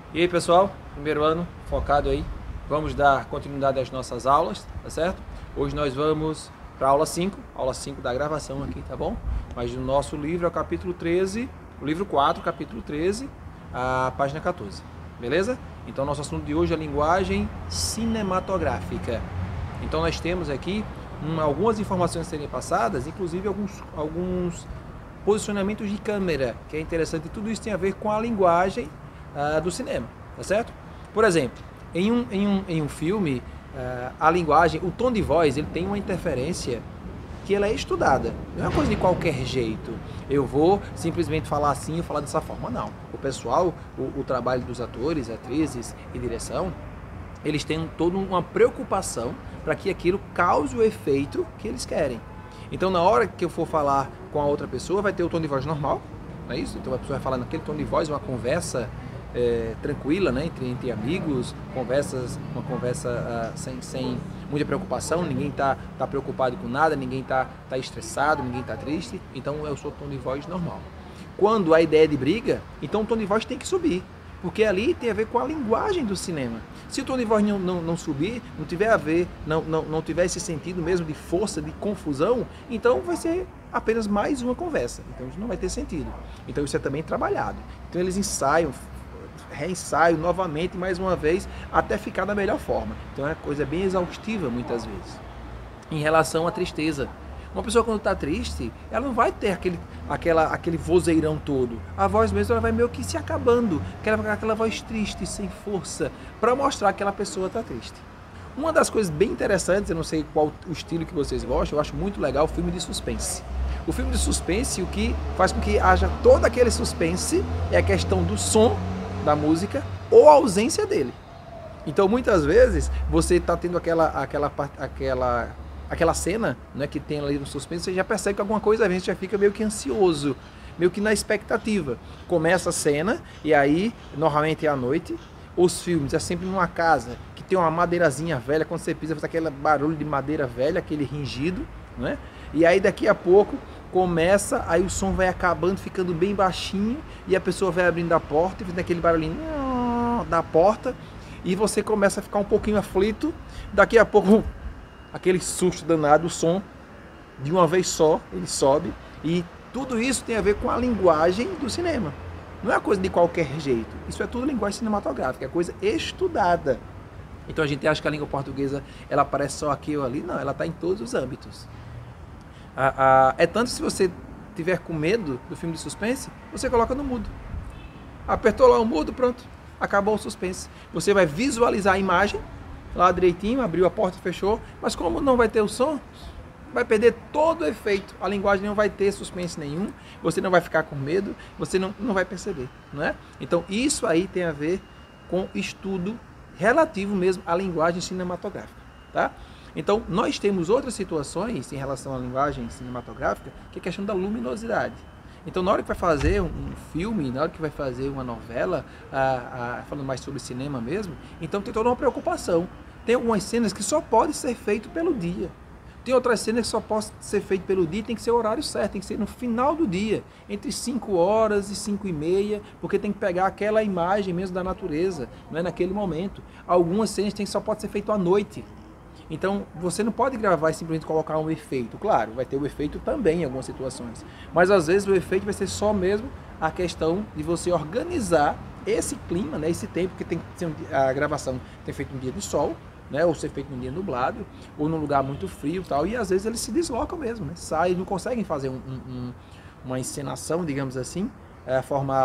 E aí pessoal, primeiro ano, focado aí, vamos dar continuidade às nossas aulas, tá certo? Hoje nós vamos para a aula 5 da gravação aqui, tá bom? Mas o nosso livro é o capítulo 13, o livro 4, capítulo 13, a página 14, beleza? Então nosso assunto de hoje é linguagem cinematográfica. Então nós temos aqui algumas informações a serem passadas, inclusive alguns posicionamentos de câmera, que é interessante, tudo isso tem a ver com a linguagem do cinema, tá certo? Por exemplo, em um filme, a linguagem, o tom de voz, ele tem uma interferência que ela é estudada. Não é uma coisa de qualquer jeito. Eu vou simplesmente falar assim ou falar dessa forma, não. O pessoal, o trabalho dos atores, atrizes e direção, eles têm toda uma preocupação para que aquilo cause o efeito que eles querem. Então, na hora que eu for falar com a outra pessoa, vai ter o tom de voz normal, não é isso? Então, a pessoa vai falar naquele tom de voz, uma conversa tranquila, né? entre amigos, uma conversa sem muita preocupação, ninguém tá preocupado com nada, ninguém tá estressado, ninguém tá triste, então é o seu tom de voz normal. Quando a ideia é de briga, então o tom de voz tem que subir, porque ali tem a ver com a linguagem do cinema. Se o tom de voz não subir, não tiver a ver, não tiver esse sentido mesmo de força, de confusão, então vai ser apenas mais uma conversa, então isso não vai ter sentido. Então isso é também trabalhado. Então eles ensaiam, reensaiam novamente, mais uma vez, até ficar da melhor forma. Então é uma coisa bem exaustiva muitas vezes. Em relação à tristeza, uma pessoa quando está triste, ela não vai ter aquele vozeirão todo. A voz mesmo ela vai meio que se acabando, aquela voz triste, sem força, para mostrar que aquela pessoa está triste. Uma das coisas bem interessantes, eu não sei qual o estilo que vocês gostam, eu acho muito legal o filme de suspense. O filme de suspense, o que faz com que haja todo aquele suspense é a questão do som da música ou a ausência dele. Então muitas vezes você está tendo aquela cena, né, que tem ali no suspense, você já percebe que alguma coisa vem, você já fica meio que ansioso, meio que na expectativa. Começa a cena e aí, normalmente é à noite, os filmes é sempre numa casa que tem uma madeirazinha velha, quando você pisa faz aquele barulho de madeira velha, aquele ringido, né? E aí daqui a pouco começa, aí o som vai acabando, ficando bem baixinho, e a pessoa vai abrindo a porta, e fazendo aquele barulhinho da porta, e você começa a ficar um pouquinho aflito, daqui a pouco aquele susto danado, o som de uma vez só, ele sobe, e tudo isso tem a ver com a linguagem do cinema. Não é uma coisa de qualquer jeito, isso é tudo linguagem cinematográfica, é coisa estudada. Então a gente acha que a língua portuguesa ela aparece só aqui ou ali, não, ela está em todos os âmbitos. É tanto se você tiver com medo do filme de suspense, você coloca no mudo. Apertou lá o mudo, pronto, acabou o suspense. Você vai visualizar a imagem lá direitinho, abriu a porta, fechou, mas como não vai ter o som, vai perder todo o efeito. A linguagem não vai ter suspense nenhum, você não vai ficar com medo, você não vai perceber, não é? Então isso aí tem a ver com estudo relativo mesmo à linguagem cinematográfica, tá? Então nós temos outras situações em relação à linguagem cinematográfica, que é a questão da luminosidade. Então, na hora que vai fazer um filme, na hora que vai fazer uma novela, falando mais sobre cinema mesmo, então tem toda uma preocupação. Tem algumas cenas que só pode ser feito pelo dia. Tem outras cenas que só pode ser feito pelo dia, tem que ser o horário certo, tem que ser no final do dia, entre 5 horas e 5 e meia, porque tem que pegar aquela imagem mesmo da natureza, não é naquele momento. Algumas cenas só pode ser feito à noite. Então, você não pode gravar e simplesmente colocar um efeito. Claro, vai ter o efeito também em algumas situações. Mas, às vezes, o efeito vai ser só mesmo a questão de você organizar esse clima, né, esse tempo, que tem que ser a gravação tem feito um dia de sol, né, ou ser feito num dia nublado, ou num lugar muito frio e tal. E, às vezes, eles se deslocam mesmo, né, saem, não conseguem fazer uma encenação, digamos assim, formar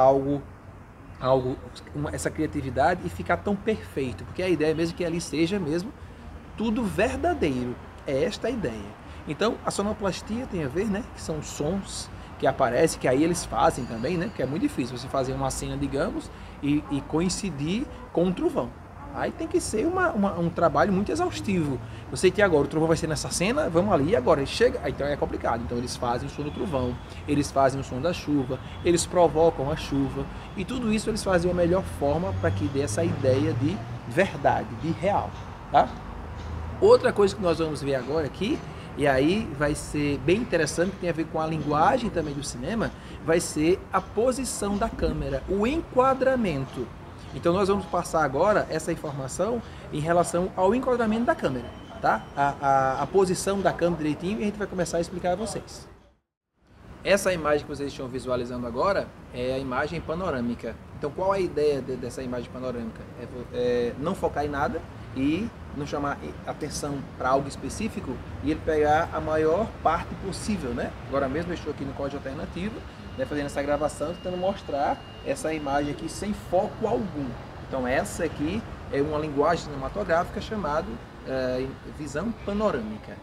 essa criatividade e ficar tão perfeito. Porque a ideia é mesmo que ali seja mesmo tudo verdadeiro, é esta a ideia. Então a sonoplastia tem a ver, né, que são sons que aparecem, que aí eles fazem também, né, que é muito difícil você fazer uma cena, digamos, e coincidir com um trovão. Aí tem que ser um trabalho muito exaustivo. Eu sei que agora o trovão vai ser nessa cena, vamos ali, agora ele chega, então é complicado. Então eles fazem o som do trovão, eles fazem o som da chuva, eles provocam a chuva, e tudo isso eles fazem a melhor forma para que dê essa ideia de verdade, de real, tá? Outra coisa que nós vamos ver agora aqui, e aí vai ser bem interessante, que tem a ver com a linguagem também do cinema, vai ser a posição da câmera, o enquadramento. Então nós vamos passar agora essa informação em relação ao enquadramento da câmera, tá? A posição da câmera direitinho, e a gente vai começar a explicar a vocês. Essa imagem que vocês estão visualizando agora é a imagem panorâmica. Então qual a ideia dessa imagem panorâmica? É não focar em nada e não chamar atenção para algo específico e ele pegar a maior parte possível, né? Agora mesmo eu estou aqui no código alternativo, né, fazendo essa gravação, tentando mostrar essa imagem aqui sem foco algum. Então essa aqui é uma linguagem cinematográfica chamada visão panorâmica.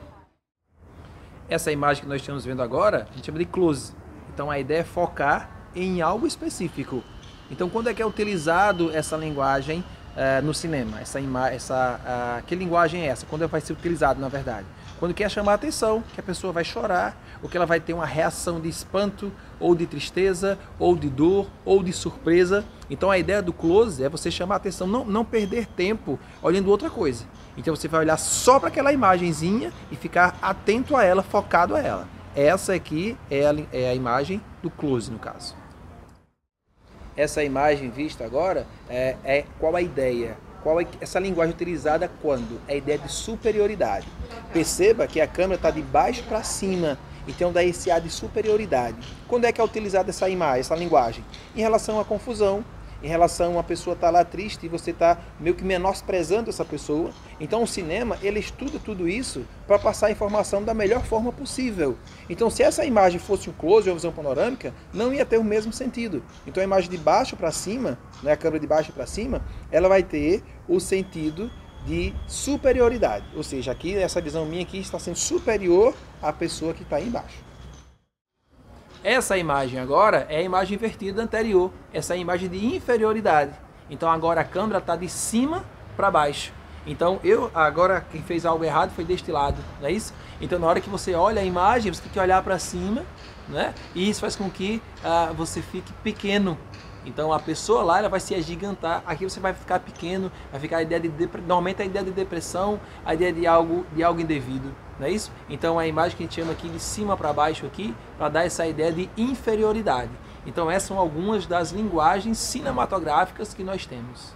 Essa imagem que nós estamos vendo agora, a gente chama de close. Então a ideia é focar em algo específico. Então quando é que é utilizado essa linguagem no cinema? Que linguagem é essa? Quando vai ser utilizado, na verdade? Quando quer chamar a atenção, que a pessoa vai chorar, ou que ela vai ter uma reação de espanto, ou de tristeza, ou de dor, ou de surpresa. Então a ideia do close é você chamar a atenção, não perder tempo olhando outra coisa. Então você vai olhar só para aquela imagenzinha e ficar atento a ela, focado a ela. Essa aqui é a imagem do close, no caso. Essa imagem vista agora qual a ideia? Essa linguagem utilizada quando? É a ideia de superioridade. Perceba que a câmera está de baixo para cima, então dá esse ar de superioridade. Quando é que é utilizada essa imagem, essa linguagem? Em relação à confusão, em relação a pessoa estar lá triste e você está meio que menosprezando essa pessoa. Então o cinema, ele estuda tudo isso para passar a informação da melhor forma possível. Então se essa imagem fosse um close ou uma visão panorâmica, não ia ter o mesmo sentido. Então a imagem de baixo para cima, né, a câmera de baixo para cima, ela vai ter o sentido de superioridade. Ou seja, aqui essa visão minha aqui está sendo superior à pessoa que está aí embaixo. Essa imagem agora é a imagem invertida anterior, essa é a imagem de inferioridade. Então agora a câmera está de cima para baixo. Então agora quem fez algo errado foi deste lado, não é isso? Então na hora que você olha a imagem, você tem que olhar para cima, né? E isso faz com que você fique pequeno. Então a pessoa lá ela vai se agigantar, aqui você vai ficar pequeno, vai ficar a ideia normalmente a ideia de depressão, a ideia de algo indevido, não é isso? Então a imagem que a gente chama aqui de cima para baixo aqui, para dar essa ideia de inferioridade. Então essas são algumas das linguagens cinematográficas que nós temos.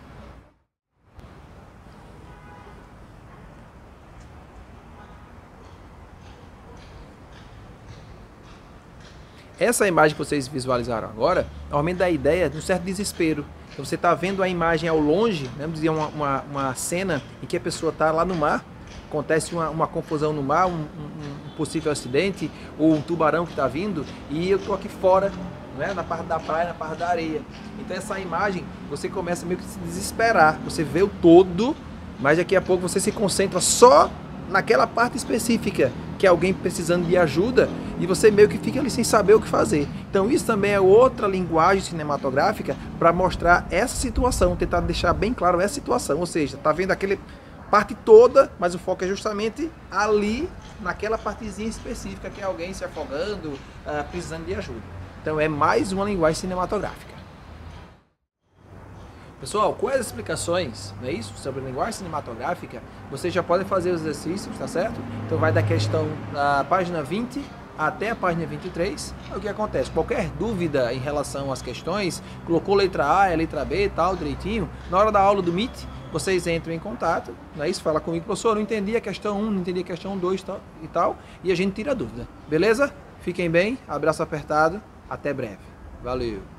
Essa imagem que vocês visualizaram agora, normalmente dá a ideia de um certo desespero. Então você está vendo a imagem ao longe, vamos dizer uma cena em que a pessoa está lá no mar, acontece uma confusão no mar, um possível acidente, ou um tubarão que está vindo, e eu estou aqui fora, né, na parte da praia, na parte da areia. Então essa imagem, você começa meio que a se desesperar, você vê o todo, mas daqui a pouco você se concentra só naquela parte específica, que é alguém precisando de ajuda, e você meio que fica ali sem saber o que fazer. Então isso também é outra linguagem cinematográfica para mostrar essa situação, tentar deixar bem claro essa situação, ou seja, tá vendo aquele parte toda, mas o foco é justamente ali, naquela partezinha específica, que é alguém se afogando, precisando de ajuda. Então é mais uma linguagem cinematográfica. Pessoal, com as explicações, não é isso, sobre linguagem cinematográfica, vocês já podem fazer os exercícios, tá certo? Então vai da questão da página 20 até a página 23. O que acontece? Qualquer dúvida em relação às questões, colocou letra A, letra B e tal, direitinho, na hora da aula do Meet, vocês entram em contato, não é isso? Fala comigo, professor, não entendi a questão 1, não entendi a questão 2 e tal, e a gente tira a dúvida, beleza? Fiquem bem, abraço apertado, até breve. Valeu!